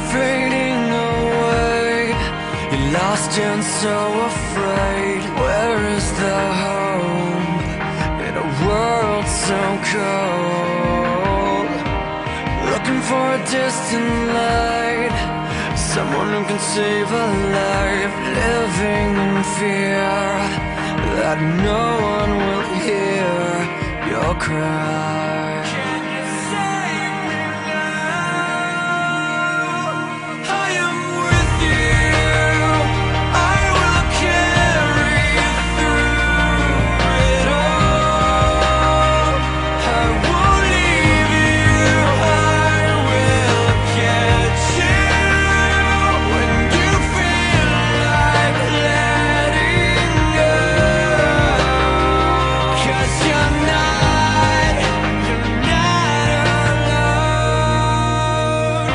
fading away. You're lost and so afraid. Where is the hope in a world so cold? Looking for a distant light, someone who can save a life. Living in fear that no one will hear your cry. Can you save me now? I am with you. I will carry you through it all. I won't leave you. I will catch you when you feel like letting go. 'Cause you're not alone.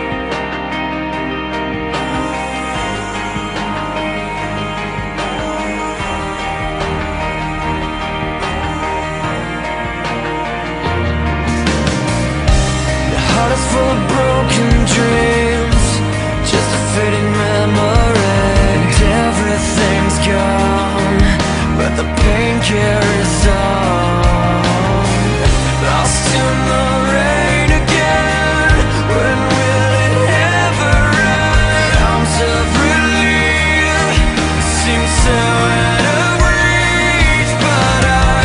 Your heart is full of broken dreams, just a fading memory. And everything's gone, but the pain carries on. Lost in the rain again. When will it ever end? Arms of relief seem so out of reach, but I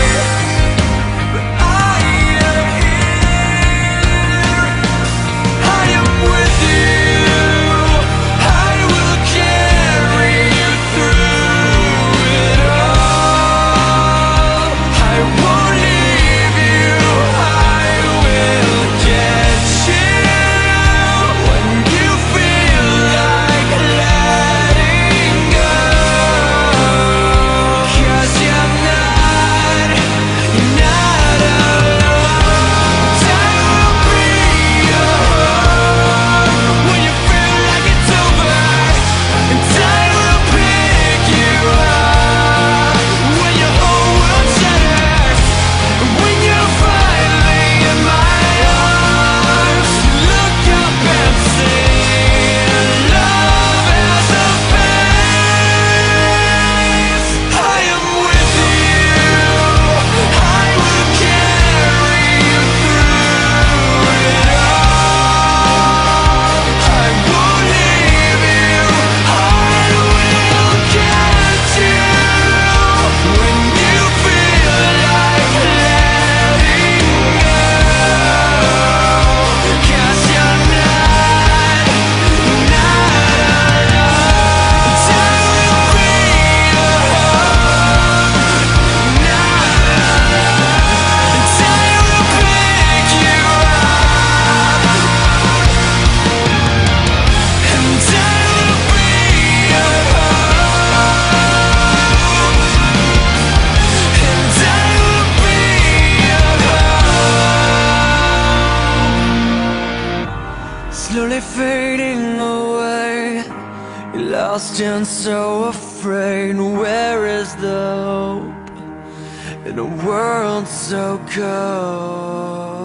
am here. I am with you. I will carry you through it all. I won't leave you. I will get you when you feel like letting go. 'Cause you're not alone. I will be your home when you feel like it's over, and I will pick you up when your whole world shatters. When you're finally in my arms, look up and see love has a face. I am with you. I will carry you through it all. I won't leave you. I will catch you when you feel like letting go. 'Cause you're not alone. I will be your home. Not alone. I will pick you up, and I will be your home, and I will be your home. Slowly fading away, you're lost and so afraid. Where is the hope in a world so cold?